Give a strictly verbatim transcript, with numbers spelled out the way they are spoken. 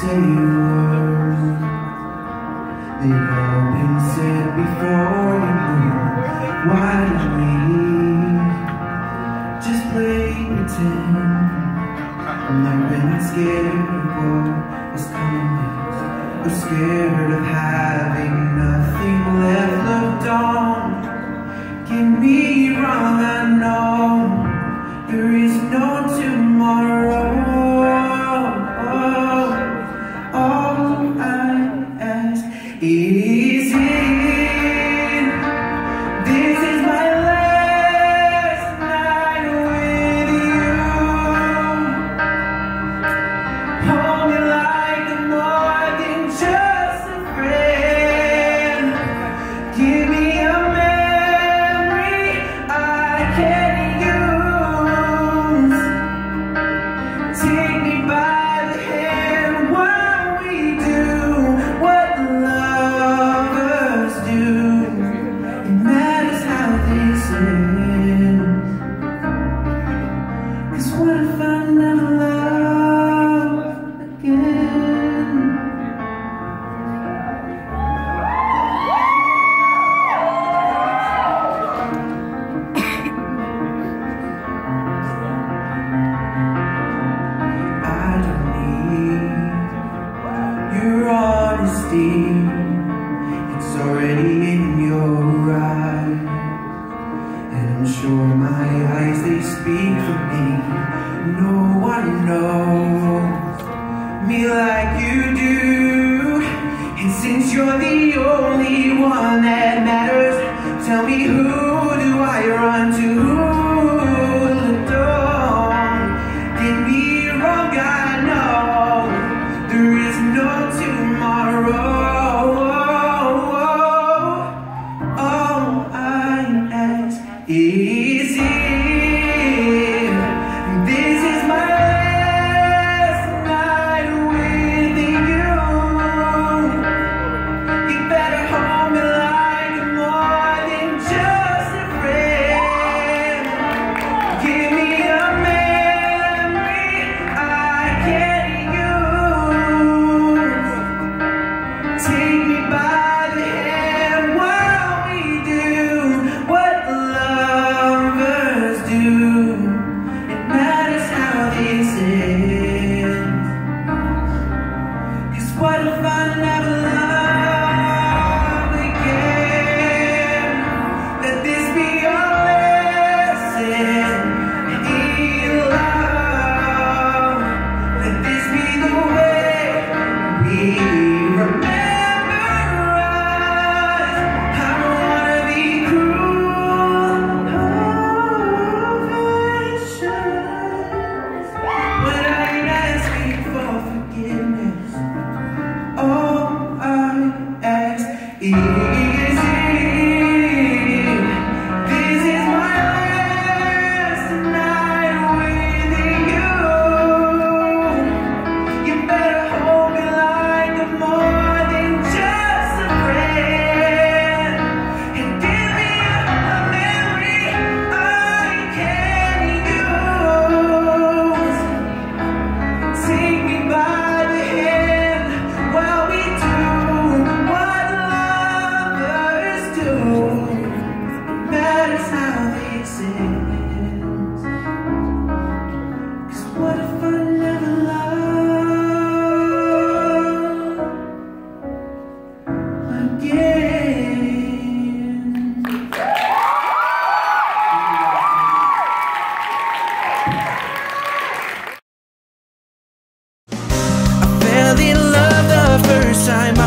say words. They've all been said before, you know. Why don't we just play pretend? I'm like been scared of what is coming next, or scared of having nothing left. Look, don't get me wrong, I know there is no tomorrow. All I ask is it. This is my last night with you. Hold me like I'm more than just a friend. Give me a memory I can use. Take me by the hand while we do what lovers do. It matters how this ends. 'Cause what if I never love again? I don't need your honesty. It's already in your eyes, and I'm sure my eyes, they speak for me. No one knows me like you do, and since you're the only one that matters, tell me, who do I run to? Don't get me wrong, I know there is no tomorrow. All I ask is if this is my last night with you. You better hold me like I'm more than just a friend. Give me a memory I can use. Take me by the hand while we do what lovers do. It matters how this ends. 'Cause what if I never love again? Let this be our lesson in love. Let this be the way we remember us. I don't wanna be cruel or vicious when I ain't asking for forgiveness. All I ask is if this is my last night with you. You better hold me like I'm more than just a friend, and give me a memory I can use. Take me by the hand while we do what lovers do. It matters how this ends. 'Cause what if I never love again? I fell in love the first time